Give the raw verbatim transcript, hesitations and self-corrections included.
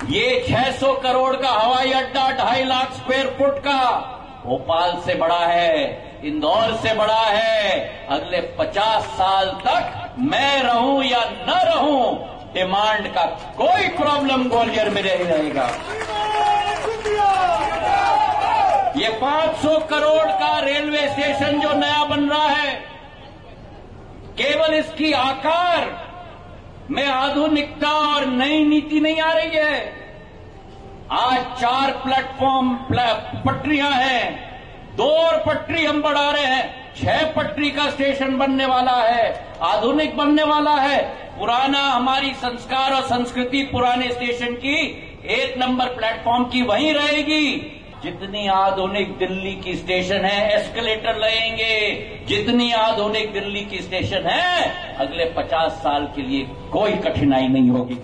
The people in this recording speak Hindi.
ये छह सौ करोड़ का हवाई अड्डा ढाई लाख स्क्वायर फुट का भोपाल से बड़ा है, इंदौर से बड़ा है। अगले पचास साल तक मैं रहूं या न रहूं, डिमांड का कोई प्रॉब्लम ग्वालियर में नहीं रहेगा। ये पांच सौ करोड़ का रेलवे स्टेशन जो नया बन रहा है, केवल इसकी आकार में आधुनिकता और नई नीति नहीं आ रही है। आज चार प्लेटफॉर्म पटरियां हैं, दो और पटरी हम बढ़ा रहे हैं, छह पटरी का स्टेशन बनने वाला है, आधुनिक बनने वाला है। पुराना हमारी संस्कार और संस्कृति पुराने स्टेशन की एक नंबर प्लेटफॉर्म की वहीं रहेगी। जितनी आधुनिक दिल्ली की स्टेशन है, एस्केलेटर लगेंगे। जितनी आधुनिक दिल्ली की स्टेशन है, अगले पचास साल के लिए कोई कठिनाई नहीं होगी।